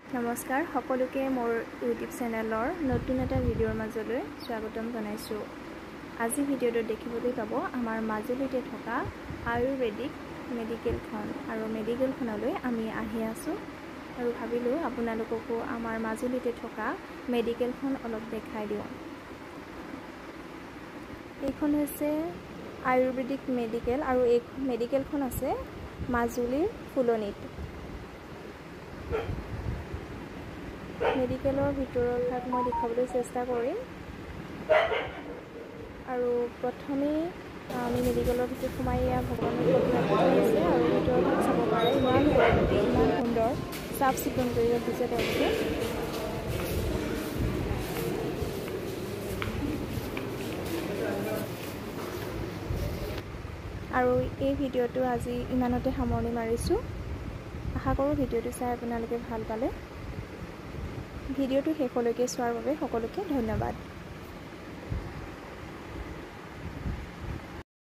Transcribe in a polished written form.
নমস্কাৰ সকলোকে মোৰ ইউটিউব চেনেলৰ নতুন এটা ভিডিঅ'ৰ মাজলৈ স্বাগতম জনাইছোঁ। আজি ভিডিঅ'টো দেখিবলৈ পাব আমাৰ মাজুলীতে থকা আয়ুৰ্বেদিক মেডিকেলখন আৰু মেডিকেলখনলৈ আমি আহি আছোঁ আৰু ভাবিলোঁ আপোনালোককো আমাৰ মাজুলীতে থকা মেডিকেলখন অলপ দেখাই দিওঁ। এইখন হৈছে আয়ুৰ্বেদিক মেডিকেল আৰু এই মেডিকেলখন আছে মাজুলীৰ ফুলনিত। মেডিকেলৰ ভিতৰৰ ভাগ মই দেখাবলৈ চেষ্টা কৰিম আৰু প্ৰথমেই আমি মেডিকেলৰ ভিতৰত সোমাই ভগৱানৰ ফটো ৰাখি আছে আৰু ভিতৰৰ ভাগ চাব পাৰে। ইমান সুন্দৰ চাফ চিকুণ কৰি ৰাখিছে তেওঁলোকে। আৰু এই ভিডিঅ'টো আজি ইমানতে সামৰণি মাৰিছোঁ। আশা কৰোঁ ভিডিঅ'টো চাই আপোনালোকে ভাল পালে। ভিডিঅ'টো শেষলৈকে চোৱাৰ বাবে সকলোকে ধন্যবাদ।